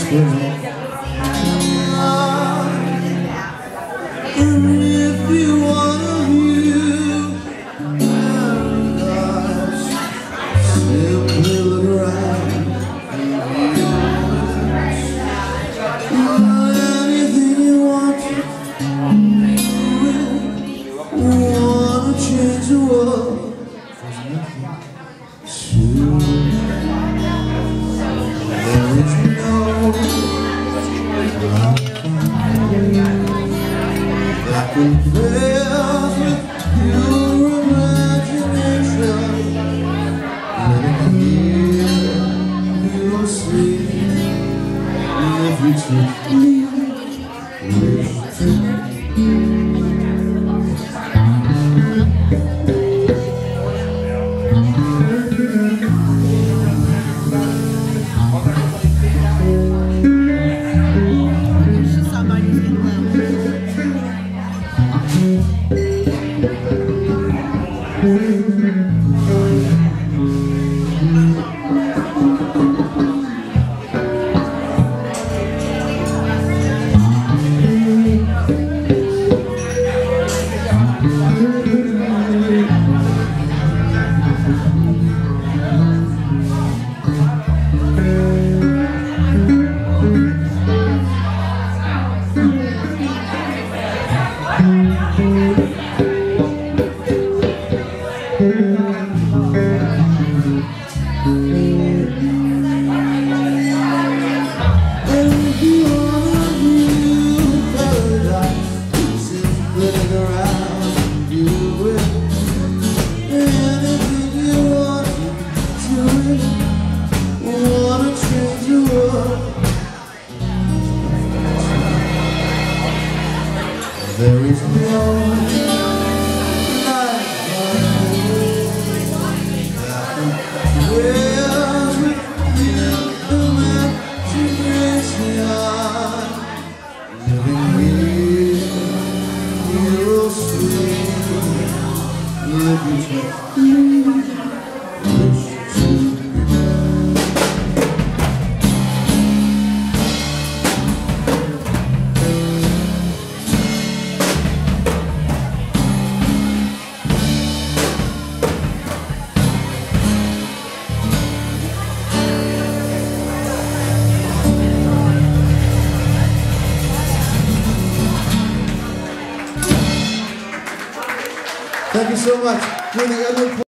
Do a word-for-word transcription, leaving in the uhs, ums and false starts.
And if you wanna view paradise, simply look around. Anything you want to do, wanna change the world. There's nothing to there is no that compares with your imagination. Living here, you'll see if you take me, wish to there is no light that compares with your imagination. Living here, you'll see if you take me, wish to Thank you so much.